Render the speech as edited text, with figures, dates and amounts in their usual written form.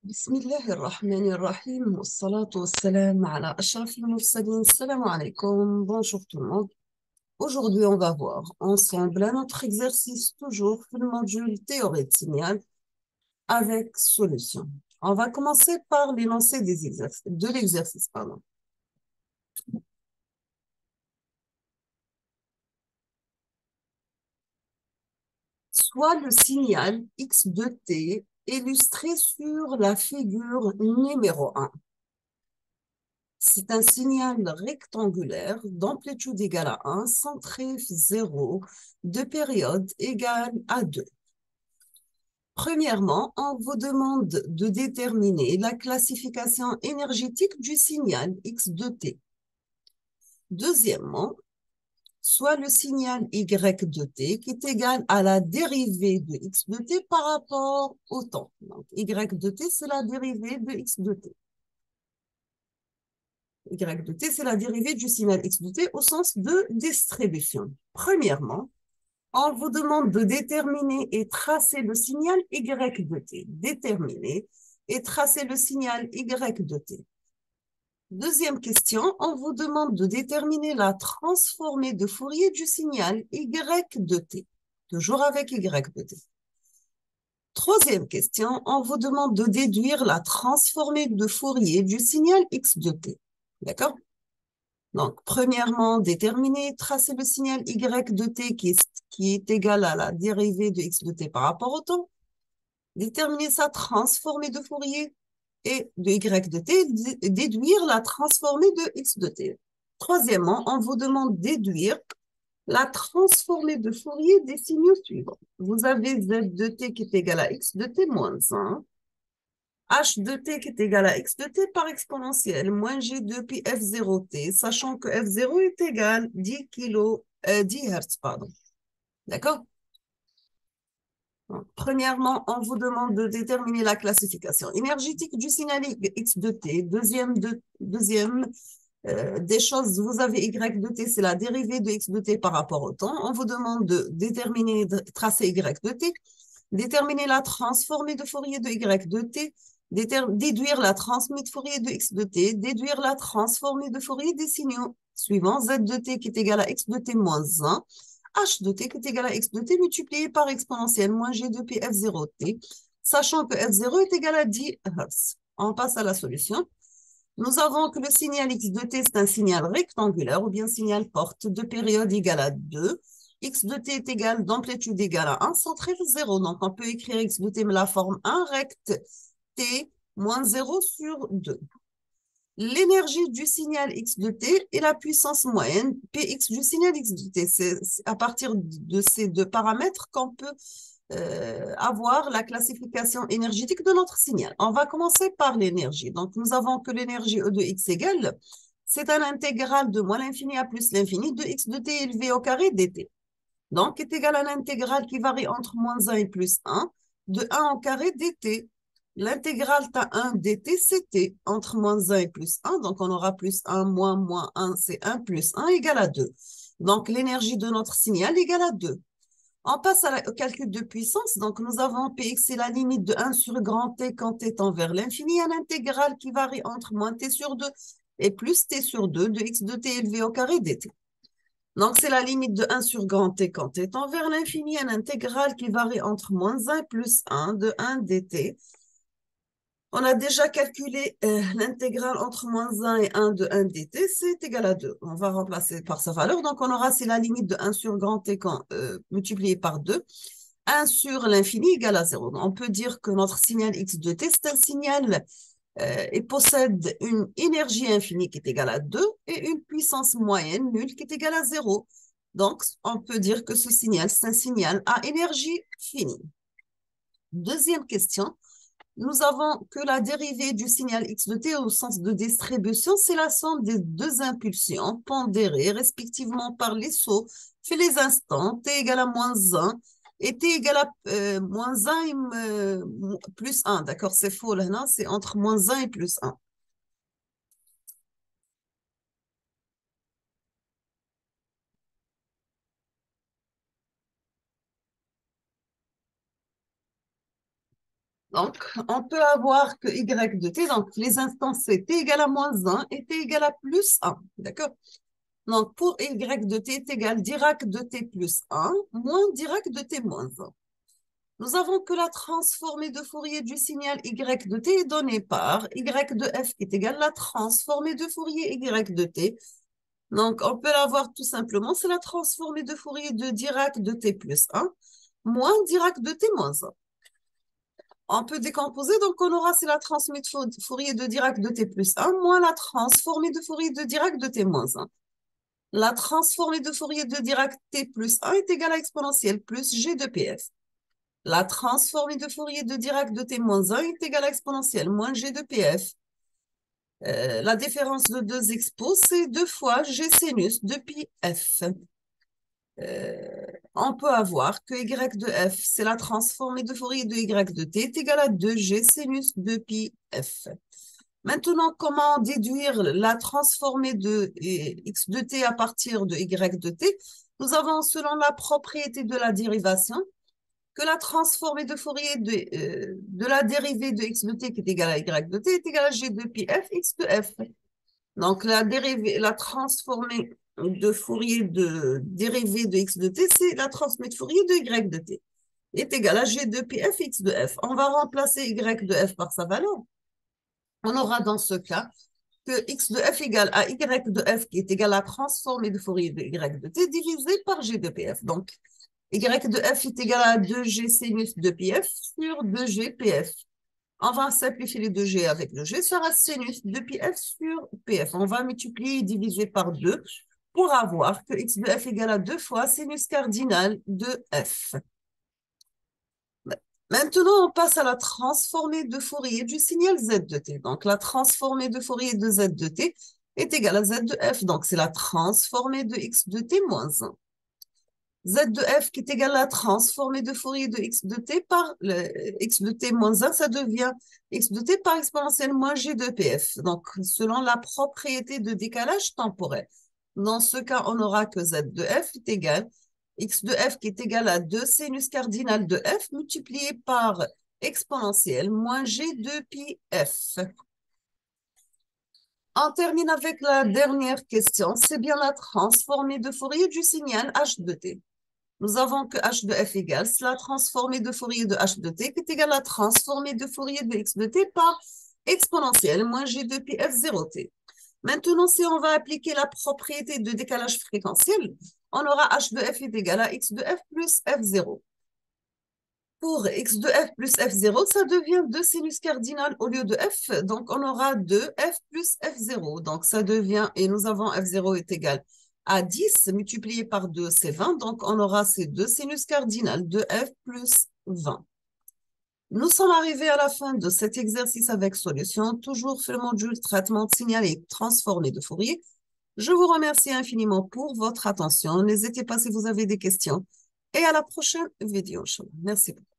بسم الله الرحمن الرحيم والصلاة والسلام على أشرف المرسلين. Salam alaikum, bonjour tout le monde. Aujourd'hui, on va voir ensemble un autre exercice, toujours le module théorie de signal avec solution. On va commencer par l'énoncé de l'exercice, pardon. Soit le signal x de t illustré sur la figure numéro 1. C'est un signal rectangulaire d'amplitude égale à 1, centré 0, de période égale à 2. Premièrement, on vous demande de déterminer la classification énergétique du signal x de t. Deuxièmement, soit le signal y de t qui est égal à la dérivée de x de t par rapport au temps. Donc, y de t, c'est la dérivée de x de t. Y de t, c'est la dérivée du signal x de t au sens de distribution. Premièrement, on vous demande de déterminer et tracer le signal y de t. Déterminer et tracer le signal y de t. Deuxième question, on vous demande de déterminer la transformée de Fourier du signal y de t. Toujours avec y de t. Troisième question, on vous demande de déduire la transformée de Fourier du signal x de t. D'accord? Donc, premièrement, déterminer, tracer le signal y de t qui est égal à la dérivée de x de t par rapport au temps. Déterminer sa transformée de Fourier et de y de t, déduire la transformée de x de t. Troisièmement, on vous demande de déduire la transformée de Fourier des signaux suivants. Vous avez z de t qui est égal à x de t moins 1. H de t qui est égal à x de t par exponentielle moins g de pi f0t, sachant que f0 est égal 10 Hz, pardon. D'accord? Premièrement, on vous demande de déterminer la classification énergétique du signal x de t. Deuxième des choses, vous avez y de t, c'est la dérivée de x de t par rapport au temps. On vous demande de déterminer, de tracer y de t, déterminer la transformée de Fourier de y de t, déduire la transformée de Fourier de x de t, déduire la transformée de Fourier des signaux suivants, z de t qui est égal à x de t moins 1, h de t qui est égal à x de t multiplié par exponentielle moins g de pi f0t, sachant que f0 est égal à 10 Hz. On passe à la solution. Nous avons que le signal x de t, c'est un signal rectangulaire ou bien signal porte de période égale à 2. X de t est égal d'amplitude égale à 1, centré 0. Donc, on peut écrire x de t, mais la forme 1 recte t moins 0 sur 2. L'énergie du signal x de t est la puissance moyenne px du signal x de t. C'est à partir de ces deux paramètres qu'on peut avoir la classification énergétique de notre signal. On va commencer par l'énergie. Donc, nous avons que l'énergie E de x égale, c'est un intégral de moins l'infini à plus l'infini de x de t élevé au carré dt. Donc, est égal à l'intégrale qui varie entre moins 1 et plus 1 de 1 au carré dt. L'intégrale t1 dt, c'est t entre moins 1 et plus 1. Donc, on aura plus 1 moins 1, c'est 1 plus 1 égale à 2. Donc, l'énergie de notre signal égale à 2. On passe au calcul de puissance. Donc, nous avons Px, c'est la limite de 1 sur grand T quand T tend vers l'infini, un intégral qui varie entre moins T sur 2 et plus T sur 2 de x de T élevé au carré dt. Donc, c'est la limite de 1 sur grand T quand T tend vers l'infini, un intégral qui varie entre moins 1 et plus 1 de 1 dt. On a déjà calculé l'intégrale entre moins 1 et 1 de 1 dt, c'est égal à 2. On va remplacer par sa valeur. Donc, on aura, c'est la limite de 1 sur grand T multiplié par 2. 1 sur l'infini égale à 0. On peut dire que notre signal x de t, c'est un signal et possède une énergie infinie qui est égale à 2 et une puissance moyenne nulle qui est égale à 0. Donc, on peut dire que ce signal, c'est un signal à énergie finie. Deuxième question. Nous avons que la dérivée du signal x de t au sens de distribution, c'est la somme des deux impulsions pondérées respectivement par les sauts fait les instants, t égale à moins 1 et t égale à moins 1 et plus 1. D'accord, c'est faux là, non? C'est entre moins 1 et plus 1. Donc, on peut avoir que y de t, donc les instances c'est t égale à moins 1 et t égale à plus 1. D'accord? Donc, pour y de t est égal Dirac de t plus 1 moins Dirac de t moins 1. Nous avons que la transformée de Fourier du signal y de t est donnée par y de f qui est égal à la transformée de Fourier y de t. Donc, on peut l'avoir tout simplement, c'est la transformée de Fourier de Dirac de t plus 1 moins Dirac de t moins 1. On peut décomposer, donc on aura, c'est la transformée de Fourier de Dirac de t plus 1 moins la transformée de Fourier de Dirac de t moins 1. La transformée de Fourier de Dirac t plus 1 est égale à exponentielle plus g de pf. La transformée de Fourier de Dirac de t moins 1 est égale à exponentielle moins g de pf. La différence de deux expos, c'est 2 fois g sinus de pi f. On peut avoir que y de f, c'est la transformée de Fourier de y de t, est égale à 2g sinus de pi f. Maintenant, comment déduire la transformée de x de t à partir de y de t? Nous avons, selon la propriété de la dérivation, que la transformée de Fourier de la dérivée de x de t qui est égale à y de t est égale à g de pi f x de f. Donc, la transformée de Fourier de dérivée de x de t, c'est la transformée de Fourier de y de t, est égale à g de pi f x de f. On va remplacer y de f par sa valeur. On aura dans ce cas que x de f égale à y de f qui est égal à la transformée de Fourier de y de t divisé par g de pf. Donc, y de f est égal à 2g sinus de pf sur 2g pf. On va simplifier les 2g avec le g, ça sera sinus de pf sur pf. On va multiplier et diviser par 2 pour avoir que x de f égale à 2 fois sinus cardinal de f. Maintenant, on passe à la transformée de Fourier du signal z de t. Donc, la transformée de Fourier de z de t est égale à z de f. Donc, c'est la transformée de x de t moins 1. Z de f qui est égal à la transformée de Fourier de x de t par x de t moins 1, ça devient x de t par exponentielle moins g de pf. Donc, selon la propriété de décalage temporel. Dans ce cas, on aura que z de f est égal x de f qui est égal à 2 sinus cardinal de f multiplié par exponentielle moins g de pi f. On termine avec la dernière question. C'est bien la transformée de Fourier du signal h de t. Nous avons que h de f égale la transformée de Fourier de h de t qui est égale à la transformée de Fourier de x de t par exponentielle moins g de pi f 0t. Maintenant, si on va appliquer la propriété de décalage fréquentiel, on aura h de f est égal à x de f plus f0. Pour x de f plus f0, ça devient 2 sinus cardinal au lieu de f. Donc, on aura 2f plus f0. Donc, ça devient, et nous avons f0 est égal à 10 multiplié par 2, c'est 20. Donc, on aura ces 2 sinus cardinal de f plus 20. Nous sommes arrivés à la fin de cet exercice avec solution, toujours sur le module traitement de signal et transformé de Fourier. Je vous remercie infiniment pour votre attention. N'hésitez pas si vous avez des questions. Et à la prochaine vidéo. Merci beaucoup.